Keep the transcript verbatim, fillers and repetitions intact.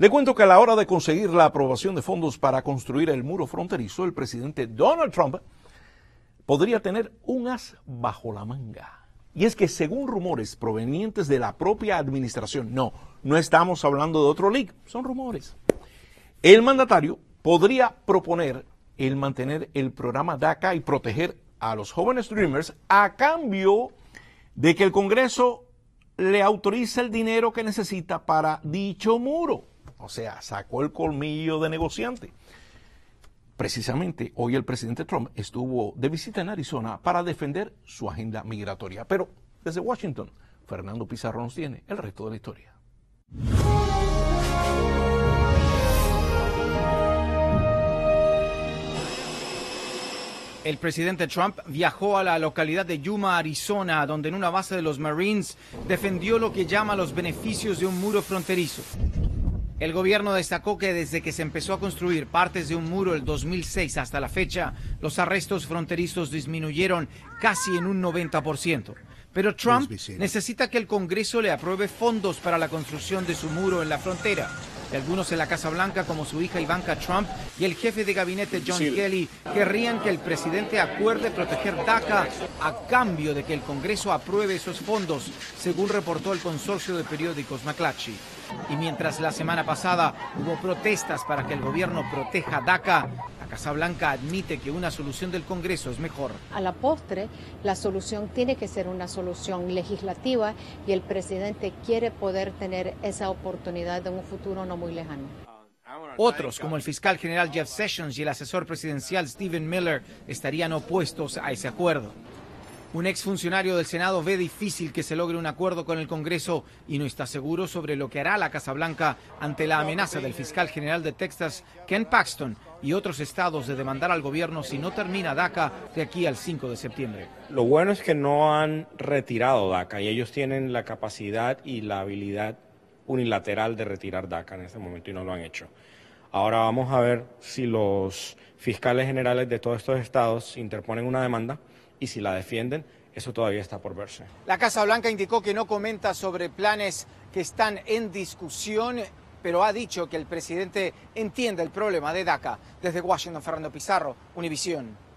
Le cuento que a la hora de conseguir la aprobación de fondos para construir el muro fronterizo, el presidente Donald Trump podría tener un as bajo la manga. Y es que según rumores provenientes de la propia administración, no, no estamos hablando de otro leak, son rumores. El mandatario podría proponer el mantener el programa DACA y proteger a los jóvenes Dreamers a cambio de que el Congreso le autorice el dinero que necesita para dicho muro. O sea, sacó el colmillo de negociante. Precisamente hoy el presidente Trump estuvo de visita en Arizona para defender su agenda migratoria. Pero desde Washington, Fernando Pizarro nos tiene el resto de la historia. El presidente Trump viajó a la localidad de Yuma, Arizona, donde en una base de los Marines defendió lo que llama los beneficios de un muro fronterizo. El gobierno destacó que desde que se empezó a construir partes de un muro el dos mil seis hasta la fecha, los arrestos fronterizos disminuyeron casi en un noventa por ciento. Pero Trump necesita que el Congreso le apruebe fondos para la construcción de su muro en la frontera. Y algunos en la Casa Blanca, como su hija Ivanka Trump y el jefe de gabinete John Kelly, querrían que el presidente acuerde proteger DACA a cambio de que el Congreso apruebe esos fondos, según reportó el consorcio de periódicos McClatchy. Y mientras la semana pasada hubo protestas para que el gobierno proteja DACA, la Casa Blanca admite que una solución del Congreso es mejor. A la postre, la solución tiene que ser una solución legislativa y el presidente quiere poder tener esa oportunidad en un futuro no muy lejano. Otros, como el fiscal general Jeff Sessions y el asesor presidencial Stephen Miller, estarían opuestos a ese acuerdo. Un exfuncionario del Senado ve difícil que se logre un acuerdo con el Congreso y no está seguro sobre lo que hará la Casa Blanca ante la amenaza del fiscal general de Texas, Ken Paxton, y otros estados de demandar al gobierno si no termina DACA de aquí al cinco de septiembre. Lo bueno es que no han retirado DACA y ellos tienen la capacidad y la habilidad unilateral de retirar DACA en este momento y no lo han hecho. Ahora vamos a ver si los fiscales generales de todos estos estados interponen una demanda y si la defienden, eso todavía está por verse. La Casa Blanca indicó que no comenta sobre planes que están en discusión, pero ha dicho que el presidente entiende el problema de DACA. Desde Washington, Fernando Pizarro, Univisión.